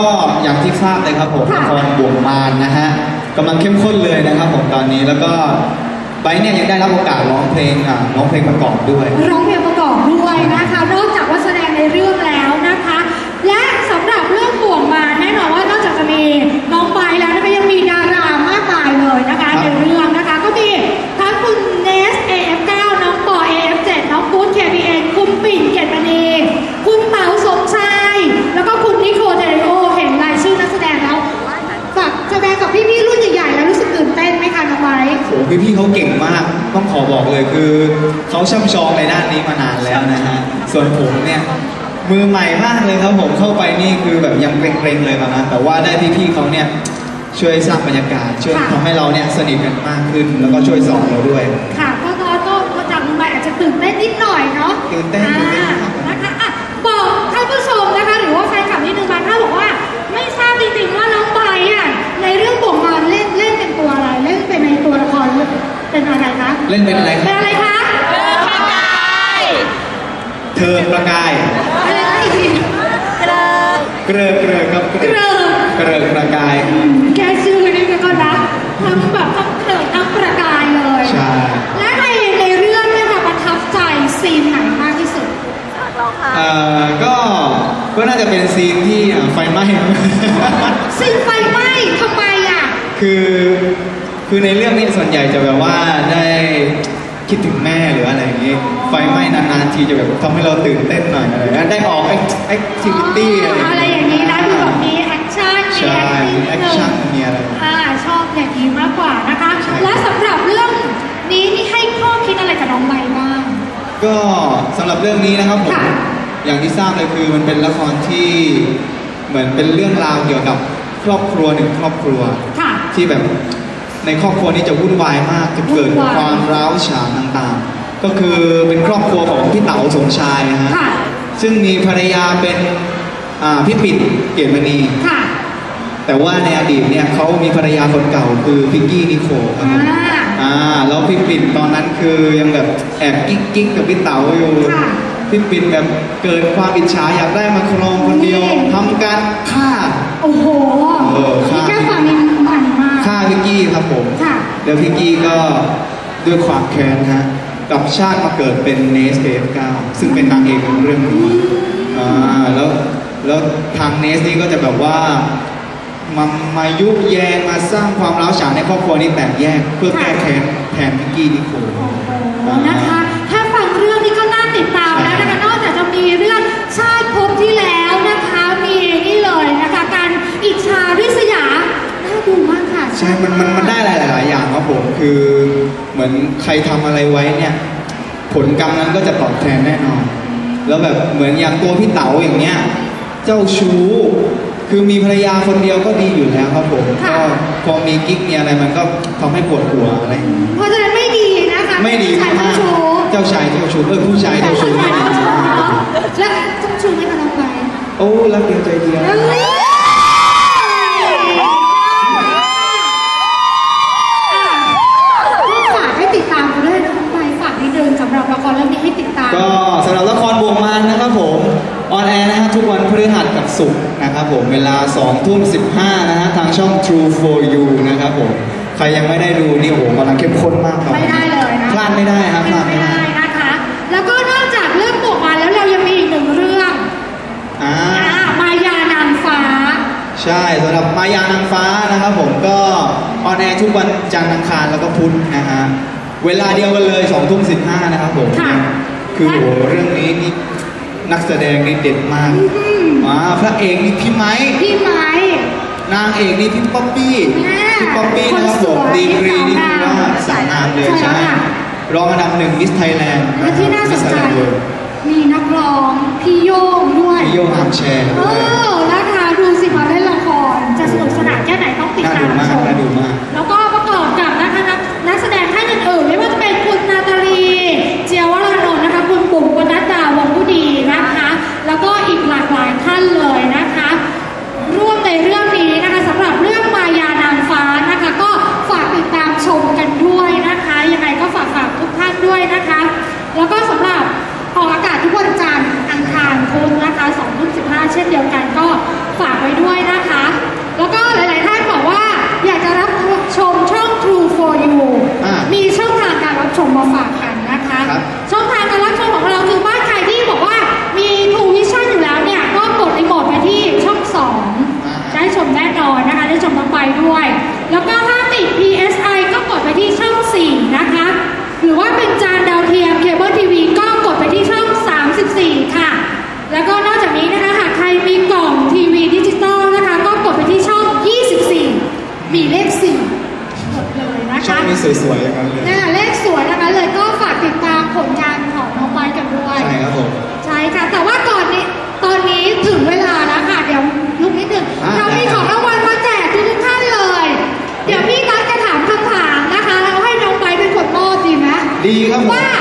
อย่างที่ทราบเลยครับผมละครบ่วงมารนะฮะกำลังเข้มข้นเลยนะครับผมตอนนี้แล้วก็ไบร์ทเนี่ยยังได้รับโอกาสร้องเพลงประกอบด้วยร้องเพลงประกอบด้วยนะคะนอกจากว่าแสดงในเรื่องแล้วนะคะและสำหรับเรื่องบ่วงมารแน่นอนว่านอกจากจะมีน้องไบร์ทแล้วนะคะยังมีดารามากมายเลยนะคะในเรื่องนะคะก็มีทั้งคุณเนส AF9 น้องปอ AF7 น้องกู๊ด KPN คุณปิ่นเกตมณีคุณเต๋าสมชายแล้วก็คุณนิโคเดริโอเห็นรายชื่อนักแสดงแล้วฝากแสดงกับพี่ๆรุ่นใหญ่ๆแล้วรู้สึกตื่นเต้นไหมคะน้องไบร์ทโอ้พี่ๆเขาเก่งมากต้องขอบอกเลยคือเขาช่ำชองในด้านนี้มานานแล้วนะฮะส่วนผมเนี่ยมือใหม่มากเลยครับผมเข้าไปนี่คือแบบยังเกรงๆเลยตอนนั้นแต่ว่าได้พี่ๆเขาเนี่ยช่วยสร้างบรรยากาศช่วยทำให้เราเนี่ยสนิทกันมากขึ้นแล้วก็ช่วยสอนเราด้วยค่ะก็จำมือใหม่อาจจะตื่นเต้นนิดหน่อยเนาะตื่นเต้นนะคะบอกท่านผู้ชมนะคะหรือว่าแฟนคลับนิดนึงบางท่านบอกว่าไม่ทราบจริงๆว่าน้องไบร์ทในเรื่องบ่วงมารเล่นเป็นตัวอะไรเล่นเป็นในตัวละครเป็นอะไรคะเล่นเป็นอะไรเป็นอะไรคะเธอประกายอะไรนะอีกทีเกลือครับเกลือประกายแกชื่อนี่ก็นะทั้งแบบทั้งเกลือทั้งประกายเลยใช่และในเรื่องเนี่ยค่ะประทับใจซีนไหนมากที่สุดก็น่าจะเป็นซีนที่ไฟไหม้ซีนไฟไหม้ทำไมอ่ะคือในเรื่องนี้ส่วนใหญ่จะแบบว่าได้คิดถึงแม่หรืออะไรอย่างงี้ไฟไหม้นานๆทีจะแบบทำให้เราตื่นเต้นหน่อยอะไรได้ออกแอคทิวิตี้อะไรอย่างนี้นะคือแบบมีแอคชั่นมีแอคชั่นมีอะไรชอบอย่างนี้มากกว่านะคะและสำหรับเรื่องนี้นี่ให้ข้อคิดอะไรกับน้องใบบ้างก็สำหรับเรื่องนี้นะครับผมอย่างที่ทราบเลยคือมันเป็นละครที่เหมือนเป็นเรื่องราวเกี่ยวกับครอบครัวหนึ่งครอบครัวที่แบบในครอบครัวนี้จะวุ่นวายมากจะเกิดความร้าวฉานต่างๆก็คือเป็นครอบครัวของพี่เต๋าสมชายนะฮะซึ่งมีภรรยาเป็นพี่ปิ่นเกตมณีแต่ว่าในอดีตเนี่ยเขามีภรรยาคนเก่าคือพิกกี้นิโคลครับแล้วพี่ปิ่นตอนนั้นคือยังแบบแอบกิ๊กกับพี่เต๋าอยู่พี่ปิ่นแบบเกิดความอิจฉาอยากได้มาครองคนเดียวทำการฆ่าโอ้โหพี่แก้วฝั่งนี้มันมากฆ่าพิกกี้ครับผมแล้วพิกกี้ก็ด้วยความแค้นฮะกับชาติมาเกิดเป็นเนส AF9 ซึ่งเป็นนางเอกของเรื่องนี้แล้วทางเนสนี่ก็จะแบบว่ามายุแยงมาสร้างความร้าวฉานในครอบครัวนี้แตกแยกเพื่อแก้แค้นแทนพิกกี้นิโคลนะคะถ้าฟังเรื่องนี้ก็น่าติดตามแล้วนะคะนอกจากจะมีเรื่องชาติภพที่แล้วนะคะมีนี่เลยนะคะการอิจฉาริษยาน่าดูมากค่ะใช่มันได้หลายอย่างครับผมคือเหมือนใครทำอะไรไว้เนี่ยผลกรรมนั้นก็จะตอบแทนแน่นอนแล้วแบบเหมือนอย่างตัวพี่เต๋าอย่างเนี้ยเจ้าชู้คือมีภรรยาคนเดียวก็ดีอยู่แล้วครับผมก็พอมีกิ๊กมีอะไรมันก็ทำให้ปวดหัวอะไรเพราะฉะนั้นไม่ดีนะคะไม่ดีมากเจ้าชายเจ้าชู้ผู้ชายเจ้าชู้ไม่ดีและเจ้าชู้ไม่ทำอะไรโอ้รักเดียวใจเดียวฝากให้ติดตามกันด้วยนะน้องใบฝากนิดนึงสำหรับละครเรื่องนี้ให้ติดตามก็สำหรับละครบ่วงมารนะครับผมออนแอร์นะฮะทุกวันพฤหัสกับศุกร์นะครับผมเวลา 20:15 นะฮะทางช่อง True for You นะครับผมใครยังไม่ได้ดูนี่โอ้กำลังเข้มข้นมากครับไม่ได้เลยนะพลาดไม่ได้ครับพลาดไม่ได้นะคะแล้วก็นอกจากเรื่องบ่วงมารแล้วเรายังมีอีกหนึ่งเรื่องมายานางฟ้าใช่สำหรับมายานางฟ้านะครับผมก็ออนแอร์ทุกวันจันทร์อังคารแล้วก็พุธนะฮะเวลาเดียวกันเลย 20:15 นะครับผมคือโอ้เรื่องนี้นี่นักแสดงนี่เด็ดมากพระเอกนี่พี่ไม้นางเอกนี่พี่ป๊อปปี้นะครับผมดีกรีนี่คือว่าสายงามเลยใช่รองอันดับ1มิสไทยแลนด์และที่น่าสนใจมีนักร้องพี่โย่งด้วยพี่โย่งอาร์มแชร์นะคะดูสิมาเล่นละครจะสนุกสนานแค่ไหนต้องติดตามชมแล้วก็ประกอบกับนะคะนักแสดงท่านอื่นๆไม่ว่าจะเป็นคุณนาตาลีเจียวรานนท์นะคะคุณบุ๋มวรรณดาวงผู้ดีนะคะแล้วก็อีกหลากหลายท่านเลยนะคะร่วมในเรื่องนี้นะคะสำหรับเรื่องมายานางฟ้านะคะก็ฝากติดตามชมกันด้วยนะคะยังไงก็ฝากทุกท่านด้วยนะคะแล้วก็สำหรับออกอากาศทุกวันจันทร์อังคารพุธนะคะ 20:15 เช่นเดียวกันก็ฝากไว้ด้วยนะคะมาฝากกันนะคะช่องทางการรับชมของเราคือบ้านใครที่บอกว่ามี True Vision อยู่แล้วเนี่ยก็กดรีโมทไปที่ช่อง 2ได้ชมแน่นอนนะคะได้ชมทั้งไปด้วยแล้วก็ถ้าติด PSI ก็กดไปที่ช่อง 4นะคะหรือว่าเป็นจานดาวเทียมเคเบิลทีวีก็กดไปที่ช่อง 34ค่ะแล้วก็นอกจากนี้นะคะหากใครมีกล่องทีวีดิจิตอลนะคะก็กดไปที่ช่อง 24มีเลข 4กดเลยนะคะช่องนี้สวยๆอย่างนั้นเลยเลขสวยนะคะเลยก็ฝากติดตามผลงานของน้องไบร์ทกันด้วยใช่ครับผมใช่ค่ะแต่ว่าตอนนี้ถึงเวลาแล้วค่ะเดี๋ยวลุกนิดหนึ่งเรามีของรางวัลมาแจกทุกท่านเลยเดี๋ยวพี่นัทจะถามคำถามนะคะแล้วให้น้องไบร์ทเป็นคนมอบดีไหมดีครับว่า